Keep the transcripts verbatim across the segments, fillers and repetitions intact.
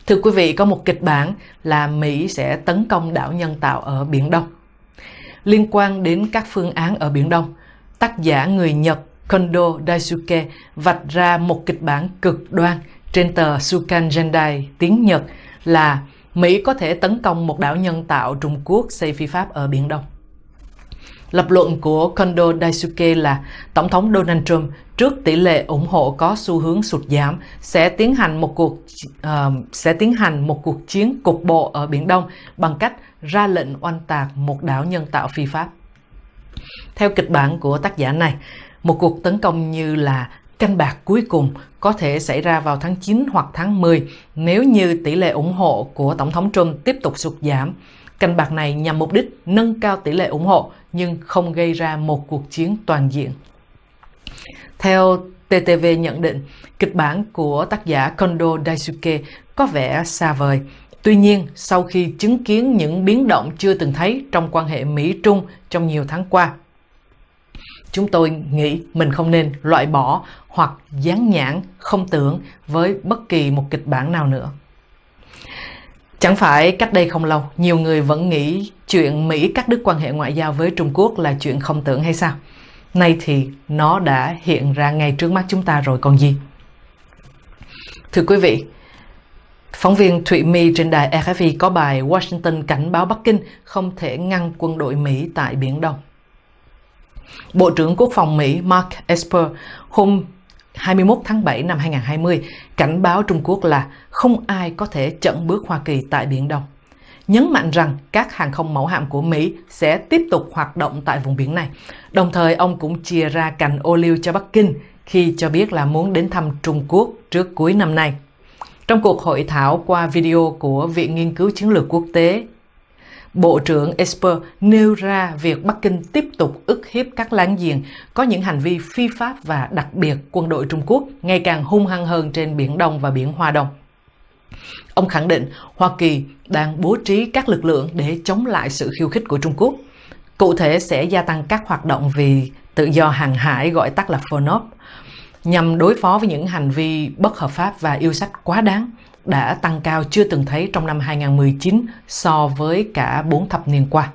Thưa quý vị, có một kịch bản là Mỹ sẽ tấn công đảo nhân tạo ở Biển Đông. Liên quan đến các phương án ở Biển Đông, tác giả người Nhật Kondo Daisuke vạch ra một kịch bản cực đoan trên tờ Shukan Jendai tiếng Nhật là Mỹ có thể tấn công một đảo nhân tạo Trung Quốc xây phi pháp ở Biển Đông. Lập luận của Kondo Daisuke là Tổng thống Donald Trump trước tỷ lệ ủng hộ có xu hướng sụt giảm sẽ tiến hành một cuộc uh, sẽ tiến hành một cuộc chiến cục bộ ở Biển Đông bằng cách ra lệnh oanh tạc một đảo nhân tạo phi pháp. Theo kịch bản của tác giả này, một cuộc tấn công như là canh bạc cuối cùng có thể xảy ra vào tháng chín hoặc tháng mười nếu như tỷ lệ ủng hộ của Tổng thống Trump tiếp tục sụt giảm. Canh bạc này nhằm mục đích nâng cao tỷ lệ ủng hộ nhưng không gây ra một cuộc chiến toàn diện. Theo tê tê vê nhận định, kịch bản của tác giả Kondo Daisuke có vẻ xa vời. Tuy nhiên, sau khi chứng kiến những biến động chưa từng thấy trong quan hệ Mỹ-Trung trong nhiều tháng qua, chúng tôi nghĩ mình không nên loại bỏ hoặc dán nhãn không tưởng với bất kỳ một kịch bản nào nữa. Chẳng phải cách đây không lâu, nhiều người vẫn nghĩ chuyện Mỹ cắt đứt quan hệ ngoại giao với Trung Quốc là chuyện không tưởng hay sao? Nay thì nó đã hiện ra ngay trước mắt chúng ta rồi còn gì. Thưa quý vị, phóng viên Thụy My trên đài rờ ép i có bài Washington cảnh báo Bắc Kinh không thể ngăn quân đội Mỹ tại Biển Đông. Bộ trưởng Quốc phòng Mỹ Mark Esper hôm hai mươi mốt tháng bảy năm hai nghìn không trăm hai mươi cảnh báo Trung Quốc là không ai có thể chặn bước Hoa Kỳ tại Biển Đông, nhấn mạnh rằng các hàng không mẫu hạm của Mỹ sẽ tiếp tục hoạt động tại vùng biển này. Đồng thời, ông cũng chia ra cành ô liu cho Bắc Kinh khi cho biết là muốn đến thăm Trung Quốc trước cuối năm nay. Trong cuộc hội thảo qua video của Viện Nghiên cứu Chiến lược Quốc tế, Bộ trưởng Esper nêu ra việc Bắc Kinh tiếp tục ức hiếp các láng giềng, có những hành vi phi pháp và đặc biệt quân đội Trung Quốc ngày càng hung hăng hơn trên Biển Đông và Biển Hoa Đông. Ông khẳng định Hoa Kỳ đang bố trí các lực lượng để chống lại sự khiêu khích của Trung Quốc. Cụ thể sẽ gia tăng các hoạt động vì tự do hàng hải gọi tắt là ép o en o pê nhằm đối phó với những hành vi bất hợp pháp và yêu sách quá đáng đã tăng cao chưa từng thấy trong năm hai nghìn không trăm mười chín so với cả bốn thập niên qua.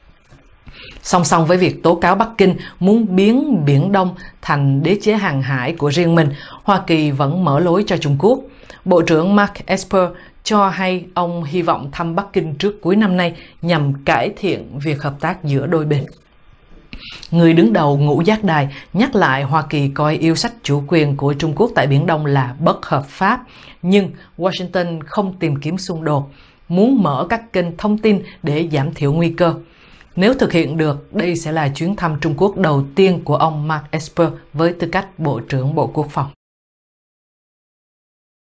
Song song với việc tố cáo Bắc Kinh muốn biến Biển Đông thành đế chế hàng hải của riêng mình, Hoa Kỳ vẫn mở lối cho Trung Quốc. Bộ trưởng Mark Esper cho hay ông hy vọng thăm Bắc Kinh trước cuối năm nay nhằm cải thiện việc hợp tác giữa đôi bên. Người đứng đầu Ngũ Giác Đài nhắc lại Hoa Kỳ coi yêu sách chủ quyền của Trung Quốc tại Biển Đông là bất hợp pháp, nhưng Washington không tìm kiếm xung đột, muốn mở các kênh thông tin để giảm thiểu nguy cơ. Nếu thực hiện được, đây sẽ là chuyến thăm Trung Quốc đầu tiên của ông Mark Esper với tư cách Bộ trưởng Bộ Quốc phòng.